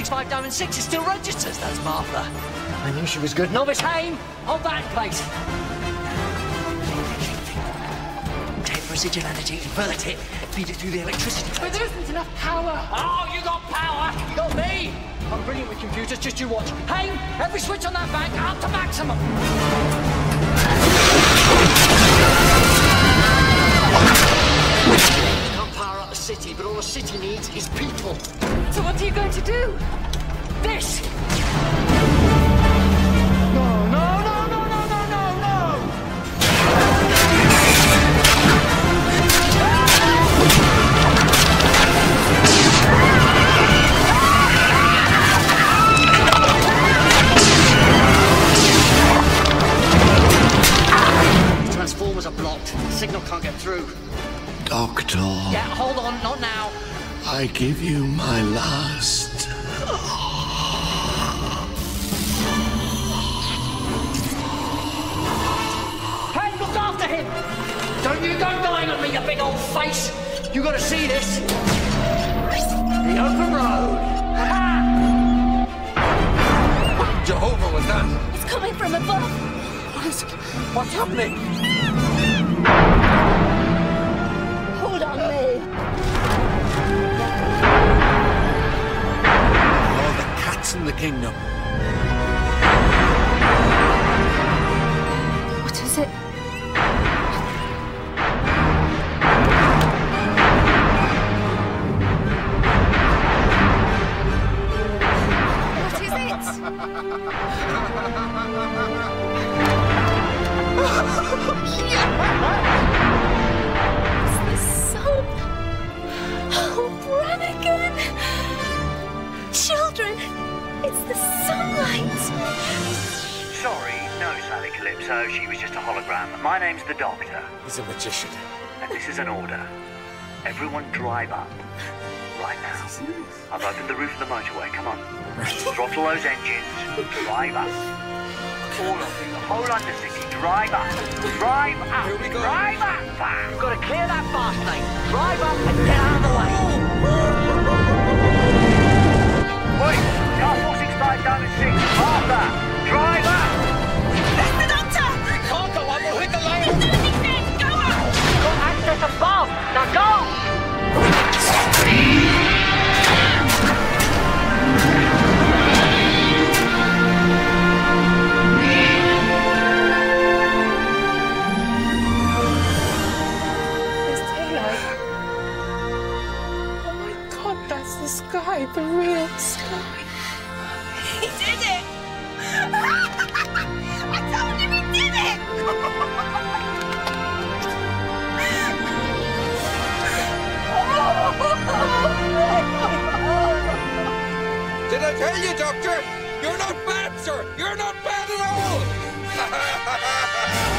165 Diamond 6 is still registered. That's Martha. I knew she was good. Novice Haim, hold that in place. Take residual energy, invert it, feed it through the electricity. But there isn't enough power. Oh, you got power. You got me. I'm brilliant with computers. Just you watch. Haim, every switch on that bank up to maximum. Can't power up the city, but all the city needs is people. So what are you going to do? This! No, no, no, no, no, no, no, no! The transformers are blocked. The signal can't get through. Doctor. Yeah, hold on, not now. I give you my last. Hey, look after him! Don't you go dying on me, you big old face! You gotta see this. The open road. Jehovah, was that? It's coming from above. What's happening? Hold on, May. All the cats in the kingdom. What is it? What is it? It's the sun. Oh, Brannigan. Children, it's the sunlight. Sorry, no, Sally Calypso. She was just a hologram. My name's the Doctor, He's a magician. and this is an order. Everyone drive up. Right now. I've opened the roof of the motorway. Come on. Throttle those engines. Drive up. All of you, the whole Undercity, drive up. Drive up. Here we go. Drive up. You've got to clear that fast lane. Drive up and get out of the way. Wait, car 465 Diamond 6. Martha, drive up. That's the doctor! Can't go up, we'll hit the lane. Go on! You've got access above. Now go! There's daylight. Oh my God, that's the sky, the real sky. He did it! I told him he did it! Did I tell you, Doctor? You're not bad, sir. You're not bad at all.